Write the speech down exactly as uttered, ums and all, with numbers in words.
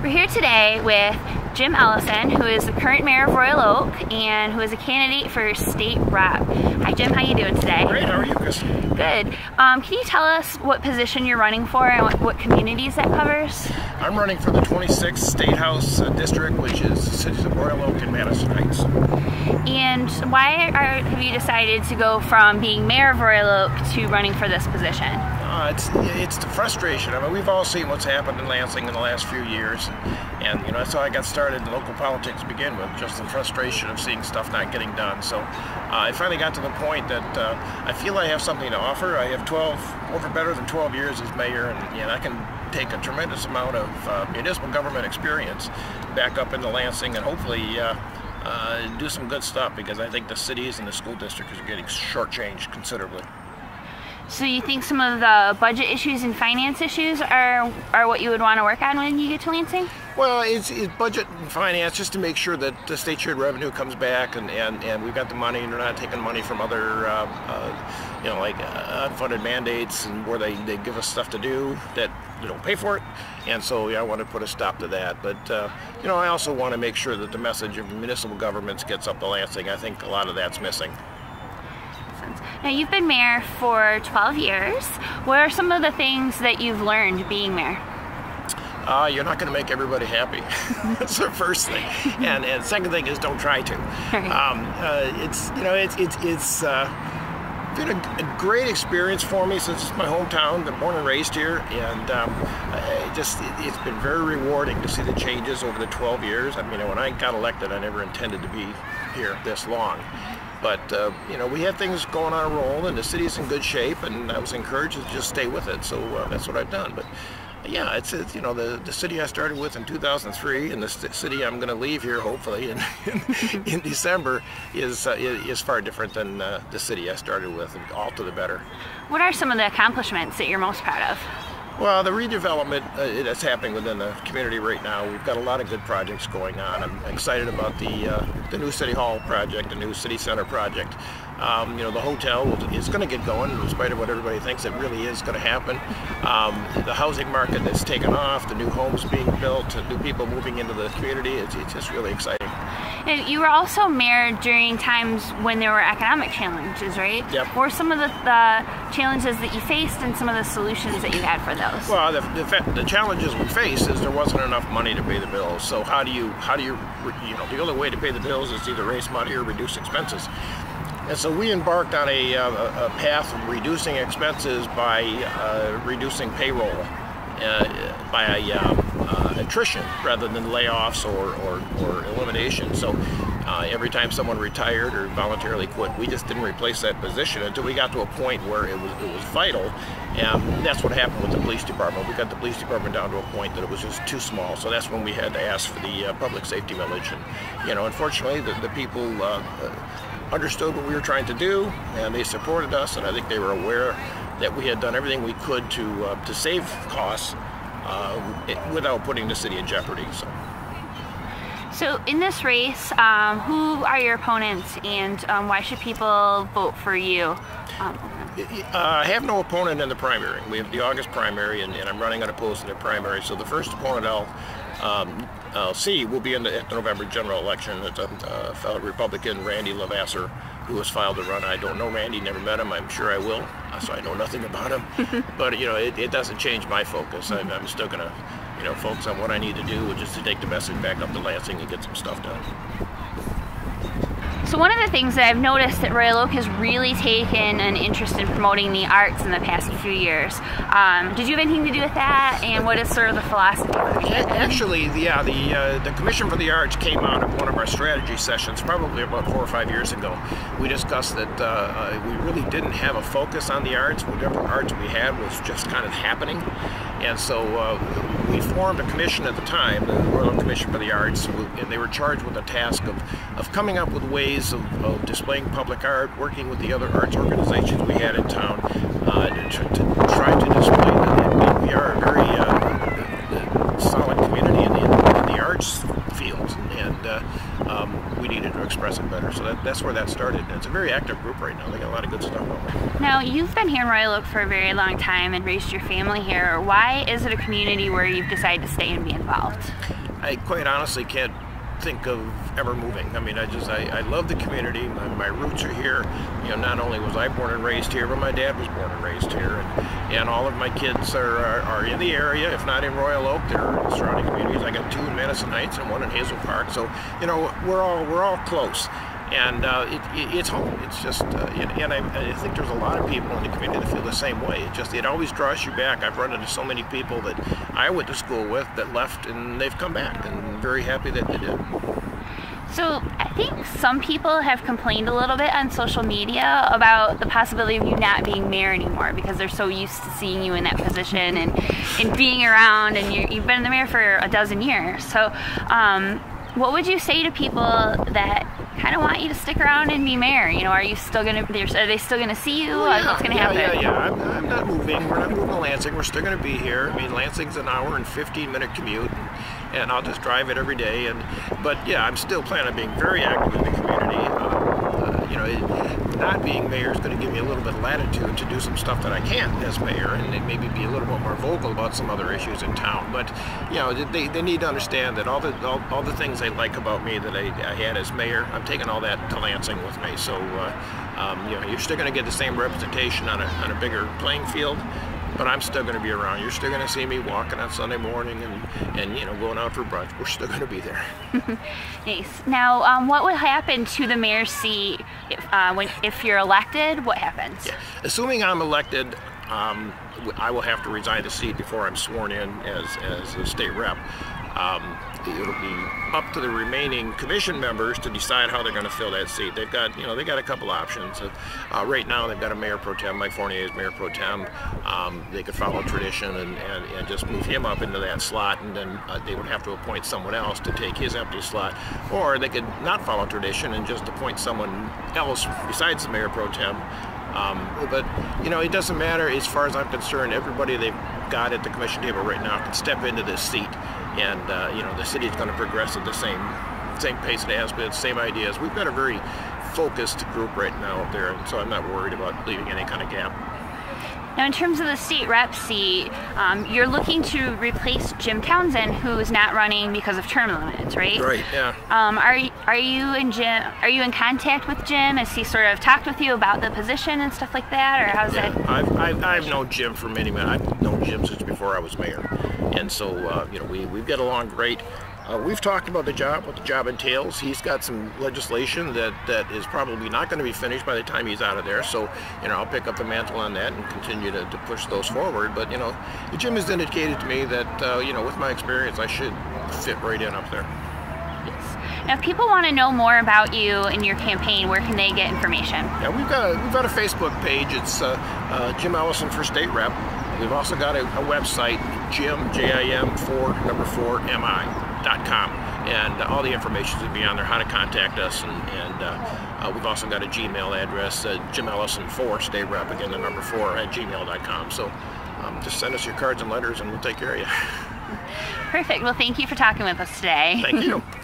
We're here today with Jim Ellison, who is the current mayor of Royal Oak and who is a candidate for state rep. Hi Jim, how you doing today? Great, how are you, Kristen? Good. Um, can you tell us what position you're running for and what, what communities that covers? I'm running for the twenty-sixth State House uh, District, which is the cities of Royal Oak and Madison Heights. And why are, have you decided to go from being mayor of Royal Oak to running for this position? Uh, it's it's the frustration. I mean, we've all seen what's happened in Lansing in the last few years, and you know that's how I got started in local politics to begin with, just the frustration of seeing stuff not getting done. So uh, I finally got to the point that uh, I feel I have something to offer. I have twelve, over better than twelve years as mayor, and, and I can take a tremendous amount of uh, municipal government experience back up into Lansing and hopefully uh, uh, do some good stuff, because I think the cities and the school districts are getting shortchanged considerably. So you think some of the budget issues and finance issues are, are what you would want to work on when you get to Lansing? Well, it's, it's budget and finance, just to make sure that the state shared revenue comes back, and, and, and we've got the money, and they're not taking money from other, uh, uh, you know, like uh, unfunded mandates, and where they, they give us stuff to do that they don't pay for it. And so yeah, I want to put a stop to that. But, uh, you know, I also want to make sure that the message of municipal governments gets up to Lansing. I think a lot of that's missing. Now, you've been mayor for twelve years. What are some of the things that you've learned being mayor? Uh, you're not going to make everybody happy. That's the first thing. And and second thing is don't try to. Um, uh, it's you know it's it's it's uh, been a, a great experience for me since it's my hometown. I'm born and raised here, and um, I just it, it's been very rewarding to see the changes over the twelve years. I mean, when I got elected, I never intended to be here this long. But, uh, you know, we had things going on a roll, and the city's in good shape, and I was encouraged to just stay with it, so uh, that's what I've done. But, yeah, it's, it's you know, the, the city I started with in two thousand three, and the city I'm going to leave here, hopefully, in, in, in December, is, uh, is far different than uh, the city I started with, and all to the better. What are some of the accomplishments that you're most proud of? Well, the redevelopment uh, that's happening within the community right now, we've got a lot of good projects going on. I'm excited about the uh, the new City Hall project, the new City Center project. Um, you know, the hotel is going to get going, in spite of what everybody thinks. It really is going to happen. Um, the housing market that's taken off, the new homes being built, the new people moving into the community, it's, it's just really exciting. And you were also mayor during times when there were economic challenges, right? Yep. What were some of the, the challenges that you faced and some of the solutions that you had for those? Well, the, the, the challenges we face is there wasn't enough money to pay the bills. So how do you, how do you, you know, the only way to pay the bills is either raise money or reduce expenses. And so we embarked on a, a, a path of reducing expenses by uh, reducing payroll, uh, by uh, uh, attrition rather than layoffs or, or, or elimination. So uh, every time someone retired or voluntarily quit, we just didn't replace that position until we got to a point where it was, it was vital. And that's what happened with the police department. We got the police department down to a point that it was just too small. So that's when we had to ask for the uh, public safety millage. And, you know, unfortunately, the, the people uh, understood what we were trying to do, and they supported us, and I think they were aware that we had done everything we could to uh, to save costs uh, it, without putting the city in jeopardy. So, so in this race, um, who are your opponents, and um, why should people vote for you? Um, uh, I have no opponent in the primary. We have the August primary, and, and I'm running unopposed in the primary. So the first opponent I'll um, I'll see will be in the, at the November general election. It's a uh, fellow Republican, Randy Lavasser, who has filed to run. I don't know Randy, never met him. I'm sure I will, so I know nothing about him. But you know, it, it doesn't change my focus. I'm, I'm still going to, you know, focus on what I need to do, which is to take the message back up to Lansing and get some stuff done. So one of the things that I've noticed that Royal Oak has really taken an interest in promoting the arts in the past few years. Um, did you have anything to do with that? And what is sort of the philosophy? Actually, yeah, the uh, the Commission for the Arts came out of one of our strategy sessions probably about four or five years ago. We discussed that uh, we really didn't have a focus on the arts. Whatever arts we had was just kind of happening. And so uh, we formed a commission at the time, the Royal Oak Commission for the Arts, and they were charged with the task of, of coming up with ways of, of displaying public art, working with the other arts organizations we had in town, uh, to, to try to display that we, we are a very uh, solid community in the, in the arts field, and uh, um, we needed to express it better. So that, that's where that started. And it's a very active group right now. They got a lot of good stuff going. Now, Now, you've been here in Royal Oak for a very long time and raised your family here. Why is it a community where you've decided to stay and be involved? I quite honestly can't think of ever moving. I mean, I just, I, I love the community. My, my roots are here. You know, not only was I born and raised here, but my dad was born and raised here. And, and all of my kids are, are, are in the area, if not in Royal Oak, they're in surrounding communities. I got two in Madison Heights and one in Hazel Park. So, you know, we're all, we're all close. And uh, it, it, it's home. It's just, uh, and, and I, I think there's a lot of people in the community that feel the same way. It just, it always draws you back. I've run into so many people that I went to school with that left, and they've come back, and I'm very happy that they did. So I think some people have complained a little bit on social media about the possibility of you not being mayor anymore because they're so used to seeing you in that position and, and being around, and you, you've been the mayor for a dozen years. So um, what would you say to people that kind of want you to stick around and be mayor? You know, are you still gonna? Are they still gonna see you? Oh, yeah, What's gonna yeah, happen? Yeah, yeah, I'm, I'm not moving. We're not moving to Lansing. We're still gonna be here. I mean, Lansing's an hour and fifteen minute commute, and, and I'll just drive it every day. And but yeah, I'm still planning on being very active in the community. Um, uh, you know, it, not being mayor is going to give me a little bit of latitude to do some stuff that I can't as mayor, and maybe be a little bit more vocal about some other issues in town. But you know, they, they need to understand that all the all, all the things they like about me that I, I had as mayor, I'm taking all that to Lansing with me. So uh, um, you know, you're still going to get the same representation on a on a bigger playing field. But I'm still going to be around. You're still going to see me walking on Sunday morning and, and you know, going out for brunch. We're still going to be there. Nice. Now, um, what would happen to the mayor's seat if, uh, when, if you're elected? What happens? Yeah. Assuming I'm elected, um, I will have to resign the seat before I'm sworn in as, as a state rep. Um, it'll be up to the remaining commission members to decide how they're going to fill that seat. They've got, you know, they got a couple options. Uh, uh, right now, they've got a mayor pro tem. Mike Fournier is mayor pro tem. Um, they could follow tradition and, and, and just move him up into that slot, and then uh, they would have to appoint someone else to take his empty slot. Or they could not follow tradition and just appoint someone else besides the mayor pro tem. Um, but, you know, it doesn't matter as far as I'm concerned. Everybody they've got at the commission table right now can step into this seat. And, uh, you know, the city's going to progress at the same same pace it has been, same ideas. We've got a very focused group right now up there, and so I'm not worried about leaving any kind of gap. Now, in terms of the state rep seat, um, you're looking to replace Jim Townsend, who is not running because of term limits, right? Right. Yeah. Um, are are you in Jim? Are you in contact with Jim? Has he sort of talked with you about the position and stuff like that, or how's yeah. it? I've, I've I've known Jim for many many. I've known Jim since before I was mayor, and so uh, you know we we've got along great. Uh, we've talked about the job, what the job entails. He's got some legislation that, that is probably not going to be finished by the time he's out of there. So, you know, I'll pick up the mantle on that and continue to, to push those forward. But, you know, Jim has indicated to me that, uh, you know, with my experience, I should fit right in up there. Yes. Now, if people want to know more about you and your campaign, where can they get information? Yeah, we've got a, we've got a Facebook page. It's uh, uh, Jim Ellison for State Rep. We've also got a, a website, Jim, J I M, four, number four, M I. Dot com, and uh, all the information will be on there, how to contact us, and, and uh, uh, we've also got a Gmail address, uh, Jim Ellison four, State Rep, again the number four, at gmail dot com. So um, just send us your cards and letters and we'll take care of you. Perfect. Well, thank you for talking with us today. Thank you.